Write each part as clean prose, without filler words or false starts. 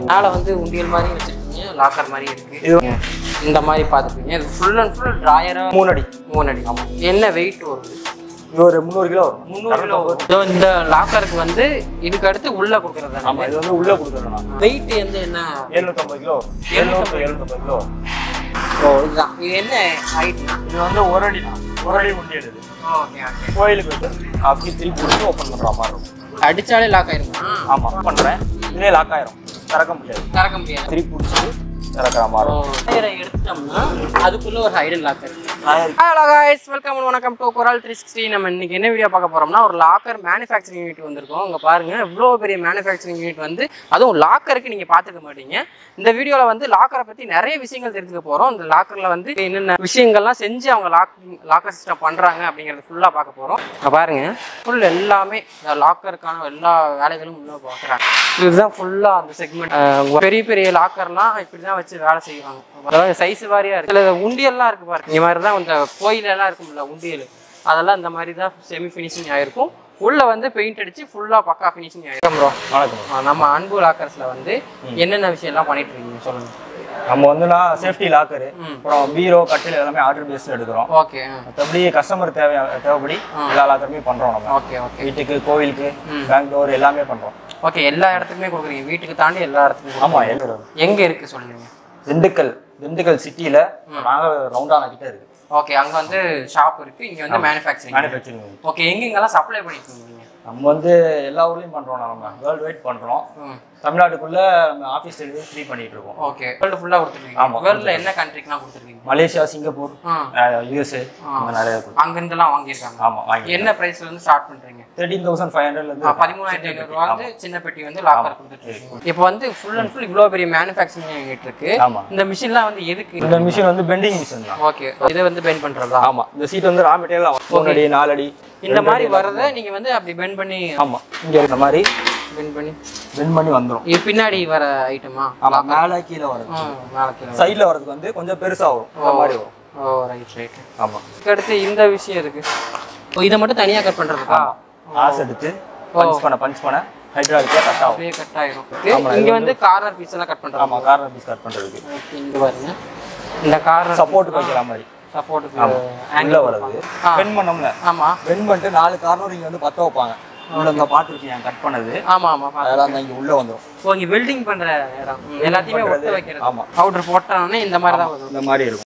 மேலே வந்து உண்டியல் மாதிரி வச்சுருக்கீங்க, லாக்கர் மாதிரி இருக்குது. இந்த மாதிரி பார்த்துருக்கீங்க. இது ஃபுல் அண்ட் ஃபுல் ட்ராயராக 3 அடி. 3 அடி. ஆமாம். என்ன வெயிட் வருது? இது ஒரு 300 கிலோ வரும். 300 கிலோ வரும். இந்த லாக்கருக்கு வந்து இதுக்கு அடுத்து உள்ளே கொடுக்குறது. ஆமாம், இது வந்து உள்ளே கொடுக்குறோம். வெயிட் வந்து என்ன? 750 கிலோ வரும். 750 கிலோ வரும். ஓ, இதுதான். இது என்ன ஹைட்னா? இது வந்து 1 அடி தான். 1 அடி உண்டி எடுது. Okay okay. கோயிலுக்கு வந்து அப்படி திருப்பி பிடிச்சி ஓப்பன் பண்ணுற மாதிரி இருக்கும். அடித்தாலே லாக் ஆயிருமா? ஆமாம், பண்ணுறேன். இதே லாக் ஆயிரும், திறக்க முடியாது. திறக்க முடியாது. திருப்பி பிடிச்சி திறக்கிற மாதிரி இருக்கும். எடுத்துட்டோம்னா அதுக்குள்ள ஒரு ஹைடன் லாக்கர் இருக்கு. ஹலோ गाइस, வெல்கம் அண்ட் வணக்கம் டு கோரல் 360. நம்ம இன்னைக்கு என்ன வீடியோ பார்க்க போறோம்னா, ஒரு லாக்கர் மேனுஃபேக்சரிங் யூனிட் வந்திருக்கோம். இங்க பாருங்க, இவ்வளோ பெரிய மேனுஃபேக்சரிங் யூனிட் வந்து அதுவும் லாக்கருக்கு நீங்க பார்த்துக்க மாட்டீங்க. இந்த வீடியோல வந்து லாக்கரை பத்தி நிறைய விஷயங்கள் தெரிஞ்சுக்க போறோம். இந்த லாக்கர்ல வந்து என்னென்ன விஷயங்கள்லாம் செஞ்சு அவங்க லாக்கர் சிஸ்டம் பண்றாங்க அப்படிங்கறது ஃபுல்லா பார்க்க போறோம். பாருங்க, ஃபுல் எல்லாமே லாக்கருக்கான எல்லா வேலைகளும் உள்ள பார்க்குறாங்க. இதுதான் ஃபுல்லா அந்த செக்மெண்ட். பெரிய பெரிய லாக்கர்லாம் இப்படிதான் வச்சு வேலை செய்வாங்க. அதாவது சைஸ் வாரியா இருக்கு. சில உண்டியல்லாம் இருக்கு பாருங்க. இந்த மாதிரி தான் இந்த கோயிலெல்லாம் இருக்கும்ல உண்டியல், அதெல்லாம் இந்த மாதிரி தான் செமி ஃபினிஷிங் ஆயிருக்கும். உள்ள வந்து பெயிண்ட் அடிச்சு ஃபுல்லா பக்கா ஃபினிஷிங் ஆயிருக்கும். ப்ரோ வணக்கம். நம்ம அன்பு லாக்கர்ஸ்ல வந்து என்னென்ன விஷயம் எல்லாம் பண்ணிட்டு இருக்கீங்க சொல்லுங்க. நம்ம வந்து நான் சேஃப்டி லாக்கரு, அப்புறம் பீரோ, கட்டில் எல்லாமே ஆர்டர் பேஸ் எடுக்கிறோம். ஓகே. மற்றபடி கஸ்டமர் தேவைப்படி எல்லா லாக்கருமே பண்றோம் நம்ம. Okay okay. வீட்டுக்கு, கோவிலுக்கு, பேங்க் டோர் எல்லாமே பண்றோம். ஓகே, எல்லா இடத்துக்குமே கொடுக்குறீங்க. வீட்டுக்கு தாண்டி எல்லா இடத்துக்கும். ஆமா. எங்க இருக்கு சொல்லுங்க? திண்டுக்கல் சிட்டியில நாங்க ரவுண்டான கிட்ட இருக்கு. ஓகே, அங்க வந்து ஷாப் இருக்கு, இங்க வந்து மேனுஃபேக்சரிங். ஓகே, எங்கெங்கெல்லாம் சப்ளை பண்ணிட்டு இருக்கீங்க? நம்ம வந்து எல்லா ஊர்லயும் பண்றோம். நம்ம வேர்ல்ட் வைட் பண்றோம். தமிழ்நாட்டுக்குள்ள நம்ம ஆபீஸ் டெலிவரி ஃப்ரீ பண்ணிட்டு இருக்கோம். ஓகே, வேர்ல்ட் ஃபுல்லா கொடுத்துருக்கீங்க. ஆமா, வேர்ல்ட்ல என்ன கண்ட்ரிக்குலாம் கொடுத்துருக்கீங்க? மலேசியா, சிங்கப்பூர், யுஎஸ்ஏ, அந்த நிறைய இருக்கு. அங்க இருந்தெல்லாம் வாங்கியிருக்காங்க. ஆமா, வாங்கி. என்ன பிரைஸ்ல இருந்து ஸ்டார்ட் பண்றீங்க? 13,500 ல இருந்து 13,500 ரூபாய் வந்து சின்ன பெட்டி வந்து லாக்கர் கொடுத்துட்டு இருக்கீங்க. இப்போ வந்து ஃபுல் அண்ட் ஃபுல் இவ்வளவு பெரிய மேனுஃபேக்சரிங் யூனிட் இருக்கு. இந்த மிஷின்லாம் வந்து எதுக்கு? இந்த மிஷின் வந்து பெண்டிங் மிஷின் தான். ஓகே, இதை வந்து பெண்ட் பண்றதா? ஆமா. இந்த சீட் வந்து ரா மெட்டீரியல் 3 அடி 4 அடி இந்த மாதிரி வரத நீங்க வந்து அப்படி பெண்ட் பண்ணி. ஆமா, இங்க இந்த மாதிரி பெண்ட் பண்ணி வந்துரும். இது பின்னாடி வர ஐட்டமா? ஆமா, மேல கீழ வருது. மேல கீழ சைடுல வரதுக்கு வந்து கொஞ்சம் பெருசா வரும். இந்த மாதிரி வரும். ஓ, ரைட். ஆமா. அடுத்து இந்த விஷயம் இருக்கு. ஓ, இத மட்டும் தனியா கட் பண்றதுக்கா? ஆஸ் எடுத்து பஞ்ச் பண்ண ஹைட்ராலிக்கா கட் ஆகும். அப்படியே கட் ஆயிரும். இங்க வந்து கார்னர் பீஸ் எல்லாம் கட் பண்றது. ஆமா, கார்னர் பீஸ் கட் பண்றதுக்கு. ஓகே, இங்க பாருங்க, இந்த கார்னர் சப்போர்ட் வைக்கிற மாதிரி. சப்போர்ட்டுக்கு ஆங்கிள் வருது. பெண்ட் பண்ணோம்ல. ஆமா, பெண்ட் பண்ணிட்டு 4 கார்னர் இங்க வந்து பத்த வைப்பாங்க. உள்ள இந்த பாத்துக்கிங்க கட் பண்ணது. ஆமா. அதெல்லாம் இங்க உள்ள வந்துரும். சோ இங்க வெல்டிங் பண்ற இடம் எல்லாத்தையுமே ஒட்ட வைக்கிறது. ஆமா, பவுடர் போட்டானே இந்த மாதிரி தான் வரும். இந்த மாதிரி இருக்கும்.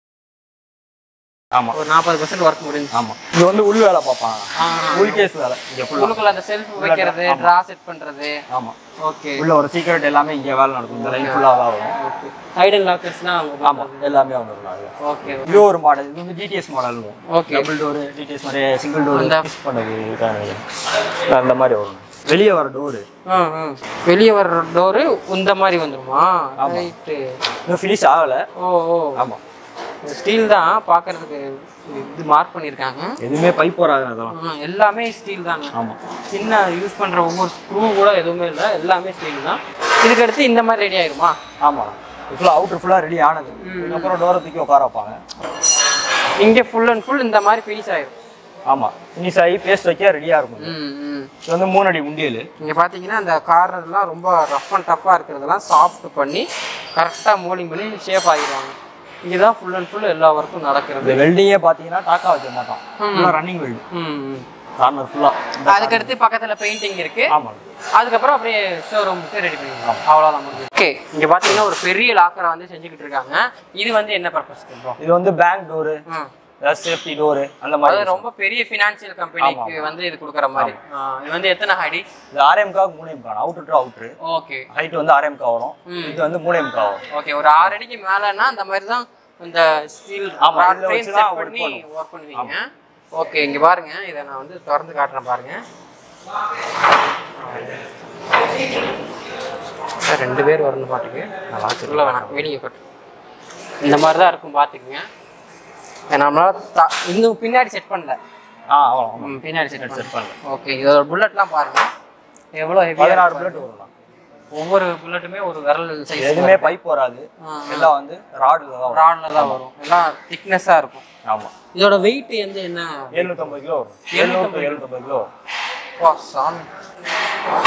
ஆமா, ஒரு 40% வர்க் முடிஞ்சு. ஆமா. இது வந்து உள் வேலை பாப்பாங்க. உள் கேஸ் வேலை. இங்க உள்ளுக்குள்ள அந்த செல்ஃப் வைக்கிறது, டிரா செட் பண்றது. ஆமா. ஓகே, உள்ள ஒரு சீக்ரெட் எல்லாமே இங்க வேலை நடக்கும். இந்த லைன் ஃபுல்லா தான் வரும். ஓகே. ஹைடன் லாக்கர்ஸ்னா ஆமா, எல்லாமே வந்துரும். ஓகே. இது ஒரு மாடல். இது வந்து TDS model. Okay, double door TDS மாதிரி சிங்கிள் டோர் ஃபிக்ஸ் பண்ணது அந்த மாதிரி வரும். வெளிய வர டோர். வெளிய வர டோர் இந்த மாதிரி வந்துருமா? ரைட். இன்னும் ஃபினிஷ் ஆகல. ஓ. ஆமா, ஸ்டீல் தான் பார்க்கிறதுக்கு இது மார்க் பண்ணிருக்காங்க. எதுவுமே பைப் வராது. அதெல்லாம் எல்லாமே ஸ்டீல் தாங்க. ஆமா, சின்ன யூஸ் பண்ற ஒவ்வொரு ஸ்க்ரூ கூட எதுவுமே இல்லை, எல்லாமே ஸ்டீல் தான். இதுக்கு அடுத்து இந்த மாதிரி ரெடி ஆயிருமா? ஆமா, ஃபுல்லா அவுட்டர் ஃபுல்லா ரெடி ஆனது. அப்புறம் டோரை தூக்கி உட்கார வைப்பாங்க. இங்கே ஃபுல் அண்ட் ஃபுல் இந்த மாதிரி ஃபினிஷ் ஆயிரும். ஆமா, ஃபினிஷ் ஆகி பேஸ்ட் வைக்க ரெடியா இருக்கும். இது வந்து 3 அடி உண்டியல். இங்க பாத்தீங்கன்னா அந்த கார்னர்லாம் ரொம்ப ரஃப் அண்ட் டஃப்பா இருக்கிறதெல்லாம் சாஃப்ட் பண்ணி கரெக்டா மோல்டிங் பண்ணி ஷேப் ஆகிடுவாங்க. இதுதான் ஃபுல் அண்ட் ஃபுல் எல்லா ஒர்க்கும் நடக்கிறது. வெல்டிங்கே பாத்தீங்கன்னா டாக்கா வைக்க மாட்டோம். ஃபுல்லா ரன்னிங் வெல்ட். கார்னர் ஃபுல்லா. அதுக்கு அடுத்து பக்கத்துல பெயிண்டிங் இருக்கு. ஆமா, அதுக்கப்புறம் அப்படியே ஷோரூமுக்கு ரெடி பண்ணிடலாம். அவ்வளவுதான் முடிஞ்சு. ஓகே, இங்க பாத்தீங்கன்னா ஒரு பெரிய லாக்கரை வந்து செஞ்சுக்கிட்டு இருக்காங்க. இது வந்து என்ன பர்பஸ்க்கு ப்ரோ? இது வந்து பேங்க் டோர், சேஃப்டி டோர் அந்த மாதிரி. ரொம்ப பெரிய ஃபினான்ஷியல் கம்பெனிக்கு வந்து இது கொடுக்குற மாதிரி. இது வந்து எத்தனை ஹைட்? இது 6 MK 3 MK outer to outer. Okay, height வந்து 6 MK வரும். இது வந்து 3 MK வரும். ஓகே, ஒரு 6 அடிக்கு மேலனா அந்த மாதிரி தான் இந்த ஸ்டீல் ராட் ஃப்ரேம் செட் பண்ணி வர்க் பண்ணுவீங்க. ஓகே, இங்க பாருங்க, இத நான் வந்து திறந்து காட்டுறேன் பாருங்க. 2 பேர் வரணும் பாட்டுக்கு. நல்லா சொல்ல வேணாம், வெளியே கட்டு. இந்த மாதிரி தான் இருக்கும் பாத்துக்குங்க. நம்மளால இன்னும் பின்னாடி செட் பண்ணல. பின்னாடி செட் பண்ணல. ஓகே, இதோட புல்லட்லாம் பாருங்க எவ்வளோ ஹெவியா. 16 புல்லட் வரும். ஒவ்வொரு புல்லட்டுமே ஒரு விரல் சைஸ். எதுவுமே பைப் வராது. எல்லாம் வந்து ராட்ல தான் வரும். எல்லாம் திக்னஸா இருக்கும். ஆமா. இதோட வெயிட் வந்து என்ன? 750 கிலோ வரும். 750 கிலோ. வா சாமி,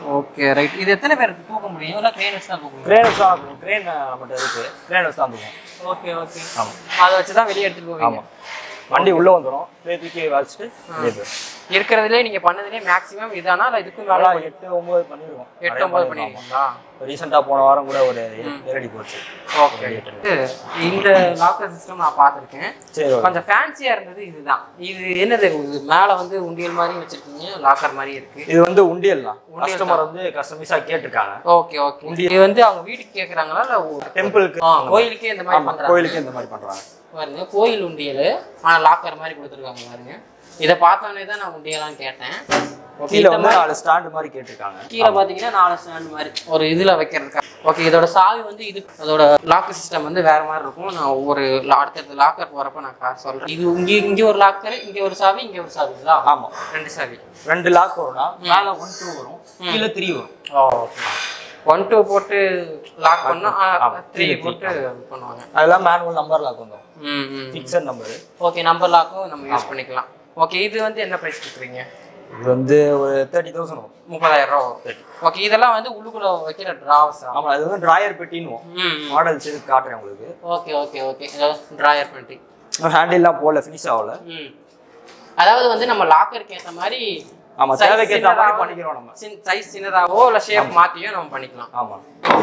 ஓகே ரைட். இது எத்தனை பேர் தூக்க முடியும்? இல்ல கிரேன் வச்சு தான் தூக்க முடியும்? கிரேன் வச்சு தான் கிரேன் நம்மகிட்ட இருக்கு. கிரேன் வச்சு தான் தூக்கும். Okay okay. ஆமாம், அதை வச்சு தான் வெளியே எடுத்துட்டு போவீங்க. ஆமாம், வண்டி உள்ளே வந்துடும், தூக்கி வச்சுட்டு இருக்கிறதுலே நீங்க பண்ணதுலேயே மேக்ஸிமம் இதானா? இல்லை இதுக்கும் மேலே 8-9 பண்ணிடுவோம். 8-9 பண்ணிடுவீங்களா? ரீசெண்டாக போன வாரம் கூட ஒரு 7 அடி போச்சு. ஓகே. இந்த லாக்கர் சிஸ்டம் நான் பார்த்துருக்கேன். சரி, கொஞ்சம் ஃபேன்சியாக இருந்தது. இதுதான் இது என்னது? மேலே வந்து உண்டியல் மாதிரி வச்சிருக்கீங்க, லாக்கர் மாதிரி இருக்கு. இது வந்து உண்டியல் தான். கஸ்டமர் வந்து கஸ்டமைஸாக கேட்டிருக்காங்க. Okay okay. இது வந்து அவங்க வீட்டுக்கு கேட்குறாங்களா இல்லை டெம்பிளுக்கு கோயிலுக்கே இந்த மாதிரி பண்ணுறாங்க? கோயிலுக்கு இந்த மாதிரி பண்ணுறாங்க பாருங்க. கோயில் உண்டியல் ஆனால் லாக்கர் மாதிரி கொடுத்துருக்காங்க பாருங்க. இதை பார்த்தோன்னே தான் நான் உண்டியெல்லாம் கேட்டேன். கீழே வந்து 4 ஸ்டாண்ட் மாதிரி கேட்டிருக்காங்க. கீழே பார்த்தீங்கன்னா 4 ஸ்டாண்ட் மாதிரி ஒரு இதில் வைக்கிறதுக்கா. ஓகே. இதோட சாவி வந்து இது அதோட லாக்கர் சிஸ்டம் வந்து வேற மாதிரி இருக்கும். நான் ஒவ்வொரு அடுத்தடுத்த லாக்கர் போகிறப்ப நான் சொல்கிறேன். இது இங்கே ஒரு லாக்கர், இங்கே ஒரு சாவி, இங்கே ஒரு சாவிங்களா? ஆமாம், 2 சாவி. 2 லாக் வரும்னா மேலே 1-2 வரும், கீழே 3 வரும். ஓகே. 1-2 போட்டு லாக் பண்ணா 3 போட்டு பண்ணுவாங்க. அதெல்லாம் மேனுவல் நம்பர் லாக் வந்துடும். Fixed number. ஓகே. நம்பர் லாக்கும் நம்ம யூஸ் பண்ணிக்கலாம். ஓகே. இது வந்து என்ன ப்ரைஸ் கொடுக்குறீங்க? இது வந்து ஒரு 30,000 வரும். 30,000 ரூபா வரும். ஓகே. இதெல்லாம் வந்து உள்ளுக்குள்ள வைக்கிற டிராவர்ஸ். ஆமாம், அது வந்து ட்ராயர் பெட்டின்னு மாடல்ஸ் இது காட்டுறேன் உங்களுக்கு. Okay okay okay. ட்ராயர் பெட்டி. ஹேண்டில்லாம் போல ஃபினிஷ் ஆகல. அதாவது வந்து நம்ம லாக்கருக்கு ஏற்ற மாதிரி ஆமாம், தேவைக்கு ஏற்ற மாதிரி பண்ணிக்கிறோம். நம்ம சைஸ் சின்னதாவோ இல்லை ஷேப் மாற்றியோ நம்ம பண்ணிக்கலாம். ஆமாம்.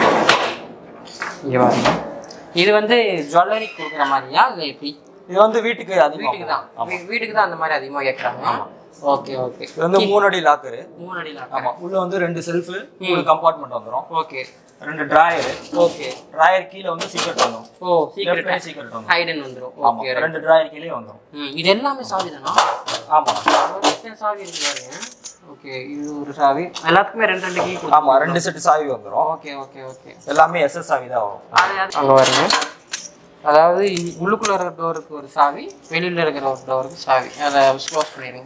இது வந்து ஜுவல்லரி கொடுக்குற மாதிரியா இல்லை எப்படி? இது வந்து வீட்டுக்கு வீட்டுக்கு தான் அந்த மாதிரி அதிகமாக கேட்குறாங்க. Okay okay. இது வந்து 3 அடி லாக்கரு. 3 அடி லாக்கர். ஆமாம், உள்ள வந்து 2 செல்ஃபு, 3 கம்பார்ட்மெண்ட் வந்துடும். ஓகே. 2 டிராயர். ஓகே. டிராயர் கீழே வந்து சீக்ரெட் வந்துடும். ஓ, சீக்ரெட் வந்துடும். ஹைடன் வந்துடும். ஓகே. 2 டிராயர் கீழே வந்துடும். இது எல்லாமே சாவி தானா? ஆமாம், எத்தனை சாவி இருக்கு பாருங்க. ஓகே. இது ஒரு சாவி. எல்லாத்துக்குமே 2 கீ. ஆமாம், 2 செட் சாவி வந்துடும். Okay okay okay. எல்லாமே SS சாவி தான் வரும். அங்கே வருங்க. அதாவது உள்ளுக்குள்ள இருக்கிற டோருக்கு ஒரு சாவி, வெளியில் இருக்கிற ஒரு டோருக்கு சாவி. அதை க்ளோஸ் பண்ணிடுங்க.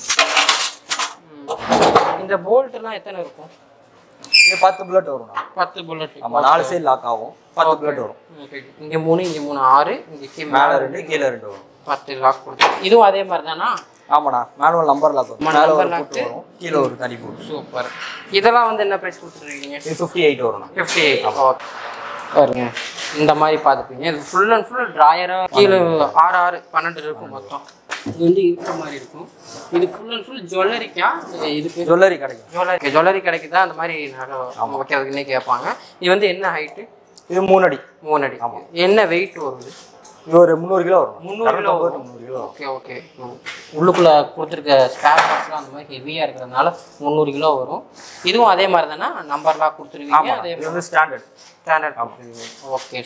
இந்த போல்ட்லாம் எத்தனை இருக்கும்? இது 10 புல்லட் வரும். 10 புல்லட். ஆமாம், 4 சைடு லாக் ஆகும். 10 புல்லட் வரும். இங்கே 3, இங்கே 3, 6, இங்கே மேலே 2, கீழே 2 வரும். 10 லாக் கொடுத்து. இதுவும் அதே மாதிரி தானா? ஆமாண்ணா, மேனுவல் நம்பர் லாக் வரும். மேலே ஒரு போட்டு வரும், கீழே ஒரு தனி போட்டு. சூப்பர். இதெல்லாம் வந்து என்ன ப்ரைஸ் கொடுத்துருக்கீங்க? இது 58 வரும். 58. ஓகே. பாருங்க, இந்த மாதிரி பார்த்துப்பீங்க. இது ஃபுல் அண்ட் ஃபுல் ட்ராயராக கீழே 6, 12 இருக்கும் மொத்தம். இது வந்து இருக்கிற மாதிரி இருக்கும். இது ஃபுல் அண்ட் ஃபுல் ஜுவல்லரிக்கா? இதுக்கு ஜுவல்லரி கிடைக்கும். ஜுவல்லரி கிடைக்குதா? அந்த மாதிரி நகை வைக்கிறதுக்குன்னே கேட்பாங்க. இது வந்து என்ன ஹைட்டு? இது 3 அடி. 3 அடி. என்ன வெயிட் வருது? இது ஒரு 300 கிலோ வரும். 300 கிலோ. Okay okay. உள்ளுக்குள்ளே கொடுத்துருக்க ஸ்பேர் பார்ட்ஸ்லாம் அந்த மாதிரி ஹெவியாக இருக்கிறதுனால 300 கிலோ வரும். இதுவும் அதே மாதிரி தானே? நம்பர்லாம் கொடுத்துருவீங்க? அதே வந்து ஸ்டாண்டர்ட் கொடுத்துருவீங்க. ஓகே.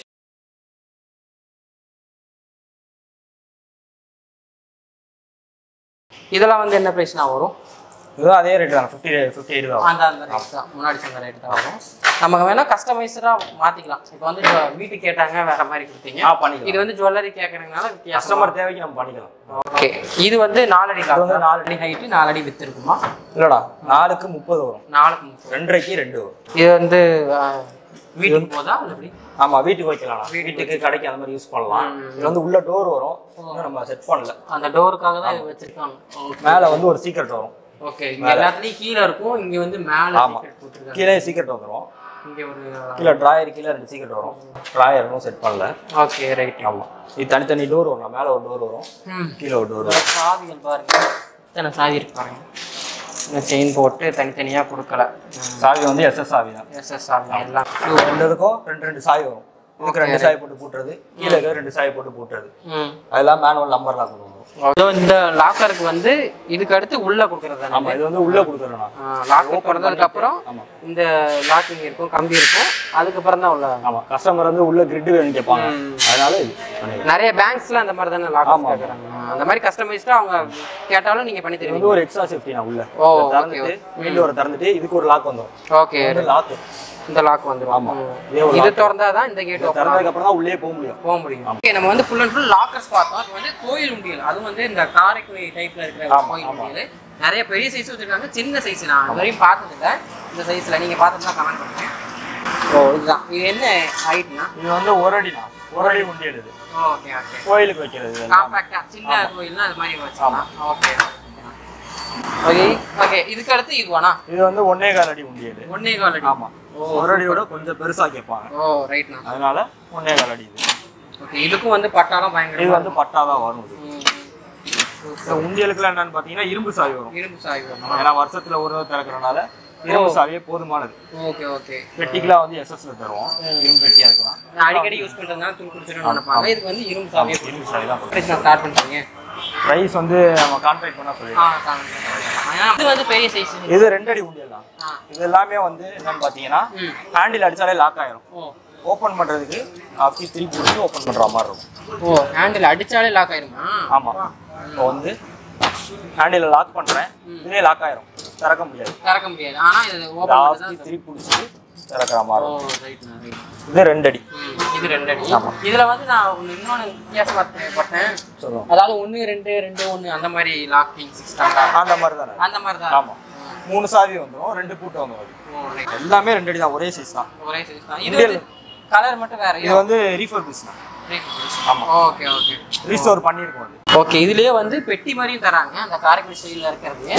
இதெல்லாம் வந்து என்ன ப்ரைஸ்னா வரும்? இதுவும் அதே ரேட் தான். 58 தான். அந்த ரேட் தான், முன்னாடி சொன்ன ரேட் தான் வரும். நமக்கு வேணா கஸ்டமைஸ்டாக மாற்றிக்கலாம். இப்போ வந்து வீட்டுக்கு கேட்டாங்க வேற மாதிரி கொடுத்தீங்க. பண்ணிக்கலாம். இது வந்து ஜுவல்லரி கேட்குறதுனால கஸ்டமர் தேவைக்கு நம்ம பண்ணிக்கலாம். ஓகே. இது வந்து 4 அடி. 4 அடி ஹைட்டு, 4 அடி வித்து இருக்குமா? இல்லடா, 4க்கு 30 வரும். 4க்கு 30. 2.5க்கு 2 வரும். இது வந்து வீட்டுக்கு போதா இல்லை எப்படி? ஆமாம், வீட்டுக்கு வைக்கலாம். வீட்டுக்கு கடைக்கு அந்த மாதிரி யூஸ் பண்ணலாம். இது வந்து உள்ள டோர் வரும், நம்ம செட் பண்ணல. அந்த டோருக்காக தான் இது வச்சிருக்காங்க. மேலே வந்து ஒரு சீக்ரெட் வரும். ஓகே. இங்க எல்லாத்துலயும் கீழ இருக்கும், இங்க வந்து மேல சீக்ரெட் போட்டுருக்காங்க. கீழே சீக்ரெட் வந்துரும். இங்க ஒரு கீழே டிராயர் கீழே 2 சீக்ரெட் வரும். டிராயர் இன்னும் செட் பண்ணல. Okay right. ஆமா, இது தனித்தனி டோர் வரும். மேலே ஒரு டோர் வரும், கீழே ஒரு டோர் வரும். சாவிகள் பாருங்க, இத்தனை சாவி இருக்கு பாருங்க. இந்த செயின் போட்டு தனித்தனியா கொடுக்கல. சாவி வந்து SS சாவி தான். SS சாவி எல்லாம். ரெண்டு இருக்கும், 2 சாவி வரும். இதுக்கு 2 சாவி போட்டு பூட்டுறது, கீழே 2 சாவி போட்டு பூட்டுறது. அதெல்லாம் மேனுவல் நம்பர் லாக் பண்ணுவோம். இந்த லாக்கருக்கு வந்து இதுக்கு அடுத்து உள்ள கொடுக்கறது. ஆமா, இது வந்து உள்ள கொடுக்கறோம்னா லாக்கர் திறந்ததுக்கு அப்புறம் இந்த லாக்கிங் இருக்கும், கம்பி இருக்கும், அதுக்கப்புறம் தான் உள்ள. ஆமா, கஸ்டமர் வந்து உள்ள கிரிட் வேணும் கேட்பாங்க. அதனால இது நிறைய பேங்க்ஸ்ல அந்த மாதிரி தானே லாக்கர் கேக்குறாங்க. அந்த மாதிரி கஸ்டமைஸ்டா அவங்க கேட்டாலும் நீங்க பண்ணி தருவீங்க. இது ஒரு எக்ஸ்ட்ரா சேஃப்டி நான் உள்ள திறந்துட்டு மெயின் டோரை திறந்துட்டு இதுக்கு ஒரு லாக் வந்துரும். ஓகே, லாக் இந்த லாக் வந்துரும். ஆமா, இது திறந்தாதான் இந்த கேட் ஓபன். திறந்ததுக்கு அப்புறம் தான் உள்ளே போக முடியும். ஓகே, நம்ம வந்து ஃபுல் அண்ட் ஃபுல் லாக்கர்ஸ் பார்த்தோம். அது வந்து கோயில் உண்டியல், அது வந்து இந்த காரைக்குடி டைப்ல இருக்கிற கோயில் உண்டியல். நிறைய பெரிய சைஸ் வச்சிருக்காங்க, சின்ன சைஸ் நான் இதுவரையும் பார்த்தது இல்லை. இந்த சைஸ்ல நீங்க பார்த்ததுதான் கமெண்ட் பண்ணுங்க. ஓ, இதுதான். இது என்ன ஹைட்னா? இது வந்து 1 அடினா, 1 அடி உண்டியல் இது. Okay okay. கோயிலுக்கு வைக்கிறது காம்பாக்ட்டா சின்ன கோயில்னா அது மாதிரி வச்சுக்கலாம். ஓகே. Okay okay. இதுக்கு அடுத்து இதுவானா? இது வந்து 1.25 அடி உண்டியல். 1.25 அடி. ஆமா. ஒரு அடியோட கொஞ்சம் பெருசா கேட்பாங்க. ஓ ரைட்ண்ணா. அதனால 1.25 அடி இது. ஓகே. இதுக்கும் வந்து பட்டாலாம் பயங்கர. இது வந்து பட்டா தான் வரும். உண்டியலுக்குலாம் என்னன்னு பாத்தீங்கன்னா இரும்பு சாவி வரும். இரும்பு சாவி வரும். ஏன்னா வருஷத்துல ஒரு தடவை திறக்கறனால இரும்பு சாவியே போதுமானது. Okay okay. பெட்டிக்குலாம் வந்து எஸ்எஸ்ல தருவோம். இரும்பு பெட்டி அதுக்குலாம். அடிக்கடி யூஸ் பண்றதுனால தூள் குடிச்சிரணும்னு நினைப்பாங்க. இதுக்கு வந்து இரும்பு சாவி. இரும்பு சாவி தான். பிரைஸ் ஸ்டார்ட் பண்றீங்க. பிரைஸ் வந்து நம்ம கான்ட்ராக்ட் பண்ணா சொல்லிடலாம். இது வந்து பெரிய சைஸ். இது 2 அடி உண்டியல் தான். இது எல்லாமே வந்து என்னன்னு பாத்தீங்கன்னா ஹேண்டில் அடிச்சாலே லாக் ஆயிரும். ஓபன் பண்றதுக்கு அப்படி திருப்பி போட்டு ஓபன் பண்ற மாதிரி இருக்கும். ஓ ஹேண்டில் அடிச்சாலே லாக் ஆயிருமா? ஆமா. இப்போ வந்து ஹேண்டில் லாக் பண்றேன். இதுலயே லாக் ஆயிரும். திறக்க முடியாது. திறக்க முடியாது. ஆனா இது ஓபன் பண்ணா திருப்பி புடிச்சு திறக்கற மாதிரி. ஓ ரைட்ண்ணா ரைட். இது 2 அடி. இது 2 அடி. இதுல வந்து நான் இன்னொன்னு வித்தியாசமா பார்த்தேன். சொல்லுங்க. அதாவது 1 2 2 1 அந்த மாதிரி லாக்கிங் சிஸ்டம் தான். அந்த மாதிரி தானே? அந்த மாதிரி தான். ஆமா. 3 சாவி வந்துரும், 2 பூட்டு வந்துரும். எல்லாமே 2 அடி தான். ஒரே சைஸ் தான். ஒரே சைஸ் தான். இது கலர் மட்டும் வேற. இது வந்து ரீஃபர்பிஷ் தான். ஆமா. Okay okay. ரீஸ்டோர் பண்ணிருக்கோம். ஓகே. இதுலயே வந்து பெட்டி மாதிரியும் தராங்க. அந்த காரைக்குடி ஸ்டைல்ல இருக்கிறது.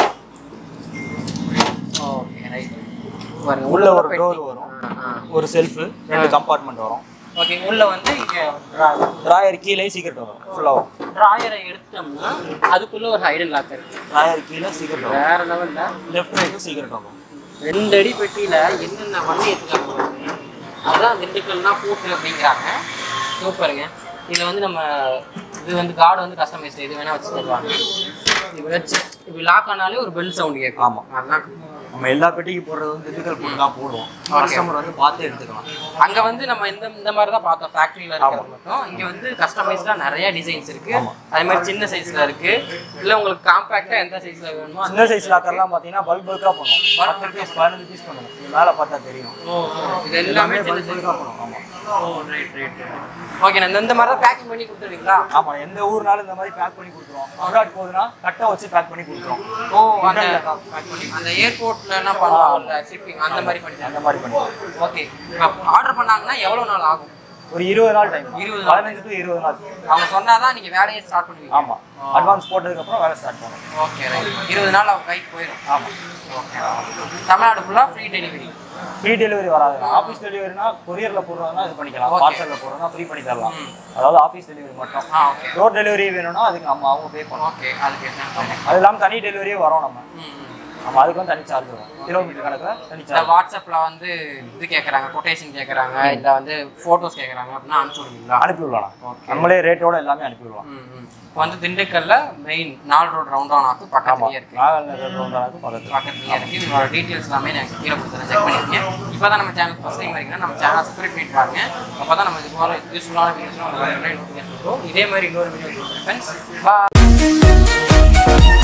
Okay right. பாருங்க உள்ள ஒரு டோர் வரும். ஒரு செல்ஃப், 2 கம்பார்ட்மெண்ட் வரும். ஓகே. உள்ள வந்து இங்க டிராயர் கீழே சீக்ரெட் வரும். ஃபுல்லா வரும். டிராயரை எடுத்தோம்னா அதுக்குள்ள ஒரு ஹைடன் லாக் இருக்கு. டிராயர் கீழே சீக்ரெட் வரும். வேற லெவல்ல லெஃப்ட் ரைட் சீக்ரெட் வரும். 2 அடி பெட்டியில என்னென்ன வண்டி எடுத்துக்காங்க. அதான் திண்டுக்கல்னா பூட்டு அப்படிங்கிறாங்க. சூப்பருங்க. இதில் வந்து நம்ம இது வந்து கார்டு வந்து கஸ்டமைஸ்டு. இது வேணா வச்சு தருவாங்க. இது வச்சு இப்படி லாக் ஆனாலே ஒரு பெல் சவுண்ட் கேட்கும். ஆமாம். அதுதான் நம்ம எல்லா பெட்டிக்கு போடுறது வந்து திண்டுக்கல் போட்டு தான் போடுவோம். கஸ்டமர் வந்து பார்த்து எடுத்துக்கலாம். அங்கே வந்து நம்ம இந்த மாதிரி தான் பார்த்தோம் ஃபேக்ட்ரியில் இருக்கிறது மட்டும். இங்கே வந்து கஸ்டமைஸ்டாக நிறைய டிசைன்ஸ் இருக்கு. அதே மாதிரி சின்ன சைஸில் இருக்கு. இல்லை உங்களுக்கு காம்பேக்டாக எந்த சைஸில் வேணுமோ சின்ன சைஸ் லாக்கர்லாம் பார்த்தீங்கன்னா பல்காக பண்ணுவோம். 10 பீஸ் 15 பீஸ் பண்ணுவோம். மேலே பார்த்தா தெரியும். இது எல்லாமே பல்காக பண்ணுவோம். ஆமாம். Right right. ஓகே. நான் இந்த மாதிரி தான் பேக்கிங் பண்ணி கொடுத்துருவீங்களா? ஆமாம். எந்த ஊர்னாலும் இந்த மாதிரி பேக் பண்ணி கொடுத்துருவோம். அப்ராட் போகுதுன்னா கட்டை வச்சு பேக் பண்ணி கொடுத்துருவோம். அந்த ஏர்போர்ட்ல என்ன பண்ணுவாங்க ஷிப்பிங் அந்த மாதிரி பண்ணி ஓகே. ஆர்டர் பண்ணாங்கன்னா எவ்வளவு நாள் ஆகும்? ஒரு 20 நாள் டைம். 15 to 20 நாள். அவங்க சொன்னாதான் நீங்க வேலையை ஸ்டார்ட் பண்ணுவீங்க. ஆமா. அட்வான்ஸ் போட்டதுக்கு அப்புறம் வேலை ஸ்டார்ட் பண்ணுவோம். Okay right. 20 நாள் அவங்க கைக்கு போயிடும். ஆமா. ஓகே. தமிழ்நாடு ஃபுல்லா ஃப்ரீ டெலிவரி. ஃப்ரீ டெலிவரி வராது. ஆஃபீஸ் டெலிவரினா கொரியர்ல போடுறதுனா இது பண்ணிக்கலாம். பார்சல்ல போடுறதுனா ஃப்ரீ பண்ணி தரலாம். அதாவது ஆஃபீஸ் டெலிவரி மட்டும். ஓகே. டோர் டெலிவரி வேணும்னா அதுக்கு அவங்க பே பண்ணணும். ஓகே. அதுக்கு என்ன? அது இல்லாம தனி டெலிவரியே வரும் நம்ம. ஆமா. அதுக்கு வந்து தனி சார்ஜ் வரும். கிலோமீட்டர் கணக்குல தனி சார்ஜ். வாட்ஸ்அப்ல வந்து இது கேக்குறாங்க, கொட்டேஷன் கேக்குறாங்க, இல்ல வந்து போட்டோஸ் கேக்குறாங்க அப்படினா அனுப்பி விடுவீங்களா? அனுப்பி விடலாம். நம்மளே ரேட்டோட எல்லாமே அனுப்பி விடலாம். வந்து திண்டுக்கல்ல மெயின் 4 ரோட் ரவுண்டானாக்கு பக்கத்துலயே இருக்கு. 4 ரவுண்டானாக்கு பக்கத்துலயே இருக்கு. இதோட டீடைல்ஸ் எல்லாமே நான் கீழ கொடுத்துறேன், செக் பண்ணிக்கங்க. இப்போதான் நம்ம சேனல் ஃபர்ஸ்ட் டைம் வரீங்கன்னா நம்ம சேனலை சப்ஸ்கிரைப் பண்ணி பாருங்க. அப்பதான் நம்ம இது போல யூஸ்ஃபுல்லான வீடியோஸ் உங்களுக்கு இதே மாதிரி இன்னொரு வீடியோ ஃப்ரெண்ட்ஸ். பை.